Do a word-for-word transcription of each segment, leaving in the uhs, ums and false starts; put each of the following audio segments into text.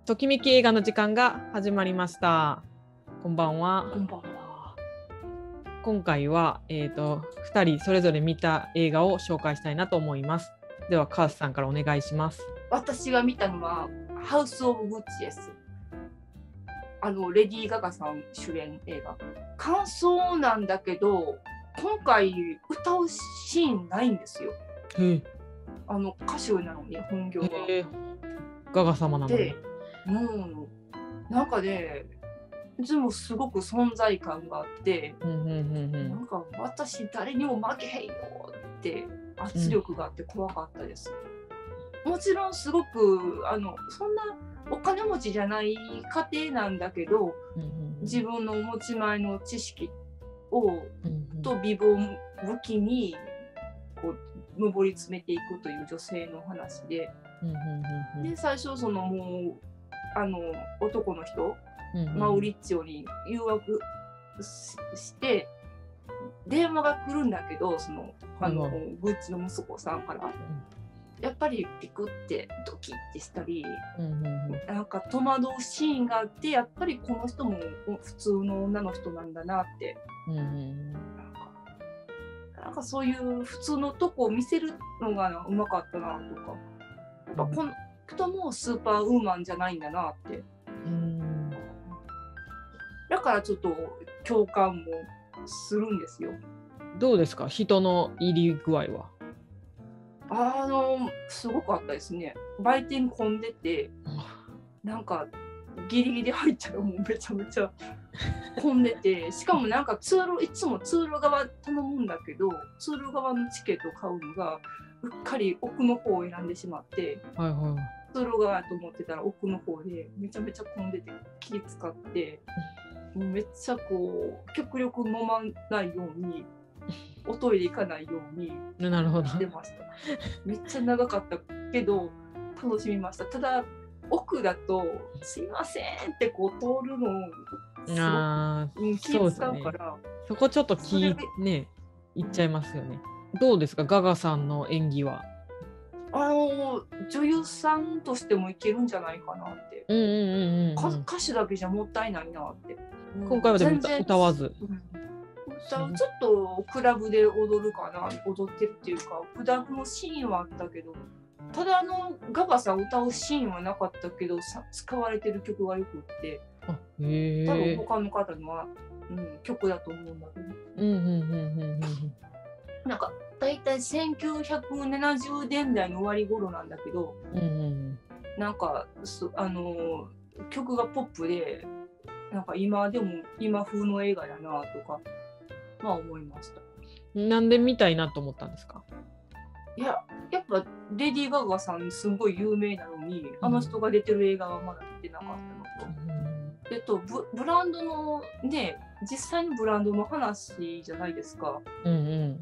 ときめき映画の時間が始まりました。こんばんは。 こんばんは。 今回は、えーと、ふたりそれぞれ見た映画を紹介したいなと思います。ではカースさんからお願いします。 私が見たのはハウス・オブ・グッチです。あのレディー・ガガさん主演映画。感想なんだけど、今回歌うシーンないんですよ。 へあの歌手なのに本業が。 えガガ様なのに。 で、うん、なんかね、でもすごく存在感があって、 うんうんうんうん、 なんか私誰にも負けへんよって圧力があって怖かったです。うん、もちろんすごくあのそんなお金持ちじゃない家庭なんだけど、うんうん、自分の持ち前の知識を、うんうん、と美貌を武器にこう上り詰めていくという女性の話で、うんうんうんうん、で最初そのもうあの男の人、うんうん、マウリッチオに誘惑 し, して電話が来るんだけど、そのあの、うん、グッチの息子さんから、うん、やっぱりピクってドキッてしたり、うんうんうん、なんか戸惑うシーンがあって、やっぱりこの人も普通の女の人なんだなって、うんうん、なんか、なんかそういう普通のとこを見せるのがうまかったなとか、やっぱこの人もスーパーウーマンじゃないんだなって、うん、だからちょっと共感もするんですよ。 どうですか、人の入り具合は。 あのすごかったですね。売店混んでて、なんかギリギリ入ったらもうめちゃめちゃ混んでて、しかもなんか通路、いつも通路側頼むんだけど、通路側のチケットを買うのがうっかり奥の方を選んでしまって、はいはい、通路側と思ってたら奥の方でめちゃめちゃ混んでて気使って、もうめっちゃこう極力飲まないように、おトイレ行かないようにしてました。めっちゃ長かったけど楽しみました。ただ奥だとすいませんってこう通るのあすごく気使うから、 ね、そこちょっと気ねいっちゃいますよね。どうですか、ガガさんの演技は。 あの女優さんとしてもいけるんじゃないかなって、 うんうんうんうん、 歌手だけじゃもったいないなって、 うん、今回はでも歌わず、うん、 ちょっとクラブで踊るかな、踊ってるっていうかクラブのシーンはあったけど、ただあのガガさん歌うシーンはなかったけどさ、使われてる曲がよくって、 あへ多分他の方のは、うん、曲だと思うんだけど、うんうんうんうん、なんかだいたいせんきゅうひゃくななじゅうねんだいの終わり頃なんだけど、うんうん、なんかあの曲がポップで、なんか今でも今風の映画やなとかまあ思いました。 なんで見たいなと思ったんですか。 いや、やっぱレディー・ガガさんすごい有名なのに、うん、あの人が出てる映画はまだ出てなかったのと、うん、えっと ブ, ブランドのね、実際のブランドの話じゃないですか、うんうん、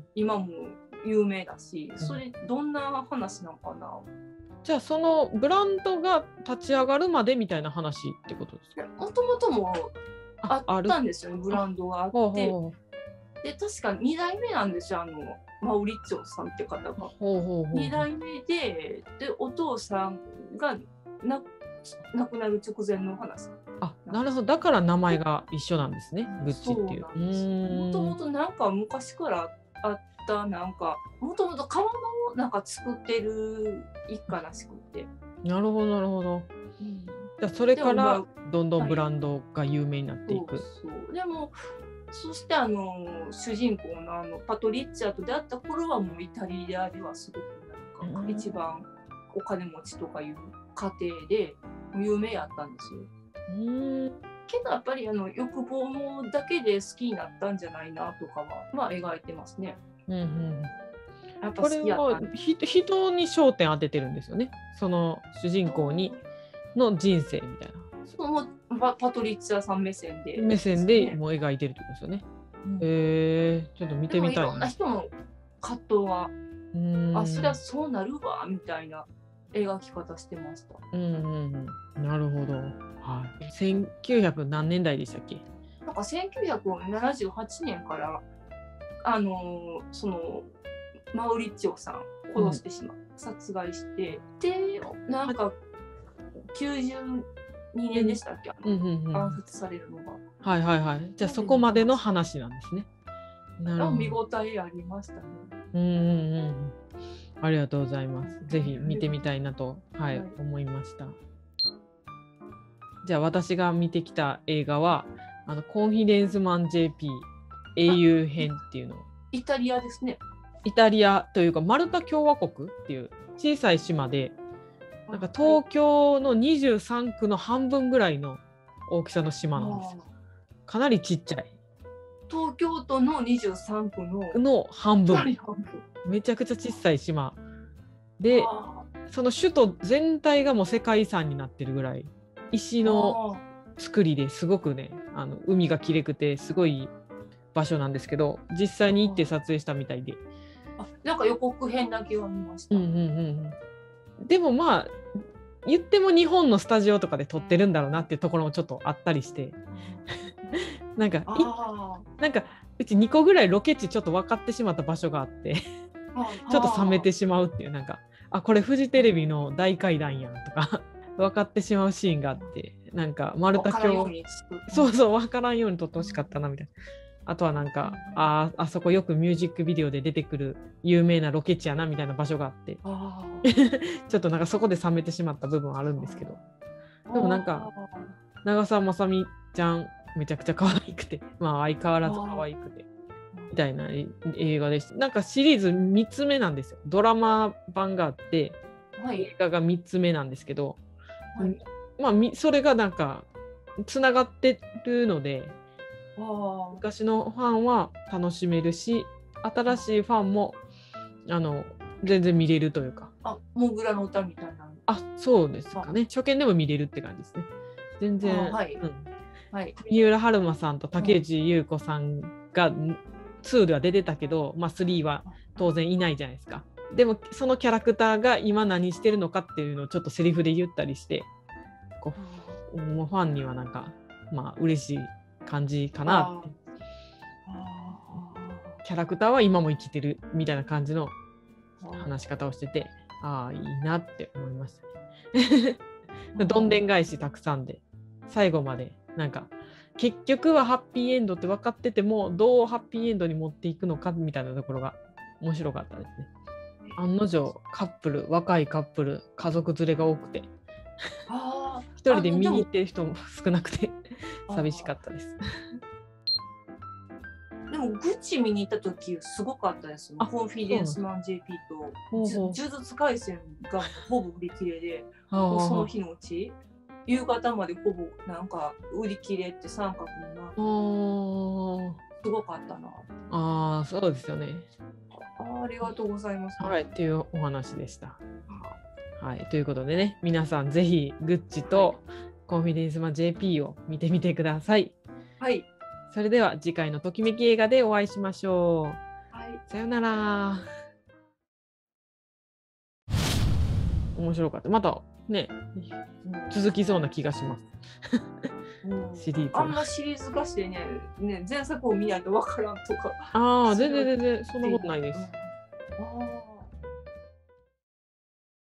今も有名だし、それどんな話なのかな。 じゃあそのブランドが立ち上がるまでみたいな話ってことですか。 もともともあったんですよね、ブランドがあって、ほうほう、で確かにだいめなんですよ、あのマウリッチョさんって方が。ほうほうほう、にだいめ で, でお父さんがな亡くなる直前の話。 あ、なるほど、だから名前が一緒なんですね、グッチっていう。 もともとなんか昔からあったなんかもともと革のなんか作ってる一家らしくて。 なるほどなるほど、うん、じゃあそれからどんどんブランドが有名になっていく。 はい、そうそう、でもそしてあの主人公 の, あのパトリッチャと出会った頃はもうイタリアではすごくなんか一番お金持ちとかいう家庭で有名やったんですよ。うんけどやっぱりあの欲望だけで好きになったんじゃないなとかはまあ描いてますね。うんうん、 やっぱ好きやった。これは人に焦点当ててるんですよね、その主人公にの人生みたいな。 そのパ, パトリッツァさん目線で、 ね、目線でもう描いてるってことですよね。うん、えー、ちょっと見てみたいな。 いろんな人の葛藤は、うん、あ、そりゃそうなるわみたいな描き方してました。 うんうんうん、なるほど。はい。せんきゅうひゃく何年代でしたっけ？ なんかせんきゅうひゃくななじゅうはちねんからあのそのマウリッチョさん殺してしまう、うん、殺害して、でなんかきゅうじゅうにねんでしたっけ、 うんうんうん、 暗殺されるのが。 はいはいはい。じゃあそこまでの話なんですね。なるほど。 見応えありましたね。 うんうんうん。ありがとうございます。ぜひ見てみたいなと、はい、はい、思いました。じゃあ私が見てきた映画はあのコンフィデンスマン ジェーピー 英雄編っていうの。 イタリアですね。 イタリアというかマルタ共和国っていう小さい島で、なんか東京のにじゅうさんくの半分ぐらいの大きさの島なんですよ。かなりちっちゃい。 東京都のにじゅうさんくのの半分。めちゃくちゃ小さい島で、その首都全体がもう世界遺産になってるぐらい石の作りですごくね、あの海がきれくてすごい場所なんですけど、実際に行って撮影したみたいで、 あ、なんか予告編だけは見ました。 うんうんうんうん、でもまあ言っても日本のスタジオとかで撮ってるんだろうなっていうところもちょっとあったりしてなんかなんかうちにこぐらいロケ地ちょっと分かってしまった場所があってちょっと冷めてしまうっていう、なんかあこれフジテレビの大階段やんとか分かってしまうシーンがあって、なんか丸太橋そうそう分からんように撮ってほしかったなみたいな。あとはなんか あ, あそこよくミュージックビデオで出てくる有名なロケ地やなみたいな場所があってちょっとなんかそこで冷めてしまった部分はあるんですけど、でもなんか長澤まさみちゃんめちゃくちゃ可愛くて、まあ相変わらず可愛くてみたいな映画でした。なんかシリーズみっつめなんですよ。ドラマ版があって、はい、映画がみっつめなんですけど、はい、まあそれがなんかつながってるので昔のファンは楽しめるし、新しいファンもあの全然見れるというか。 あ、モグラの歌みたいな。 あ、そうですかね。初見でも見れるって感じですね。全然。はい。うん、はい、三浦春馬さんと竹内優子さんがツーでは出てたけど、まあ、スリーは当然いないじゃないですか。でもそのキャラクターが今何してるのかっていうのをちょっとセリフで言ったりして、こうもうファンにはなんかまあ嬉しい感じかなって。キャラクターは今も生きてるみたいな感じの話し方をしてて、ああいいなって思いましたね。どんでん返したくさんで最後までなんか結局はハッピーエンドって分かっててもどうハッピーエンドに持っていくのかみたいなところが面白かったですね。案の定カップル若いカップル家族連れが多くて一人で見に行ってる人も少なくて寂しかったです。 でもグッチ見に行った時すごかったですよ。コンフィデンスマン ジェーピー と呪術廻戦がほぼ売り切れでその日のうち夕方までほぼなんか売り切れって三角になってすごかったな。 ああそうですよね。 あ, ありがとうございます。 はいっていうお話でした。はい、ということでね、皆さんぜひグッチとコンフィデンスマン ジェーピー を見てみてください。 はい。 それでは次回のときめき映画でお会いしましょう。はい。さよなら。面白かった。またね、続きそうな気がします。シリーズ。 あんまシリーズ化してね、ね前作を見ないとわからんとか。 ああ、全然全然そんなことないです。 あ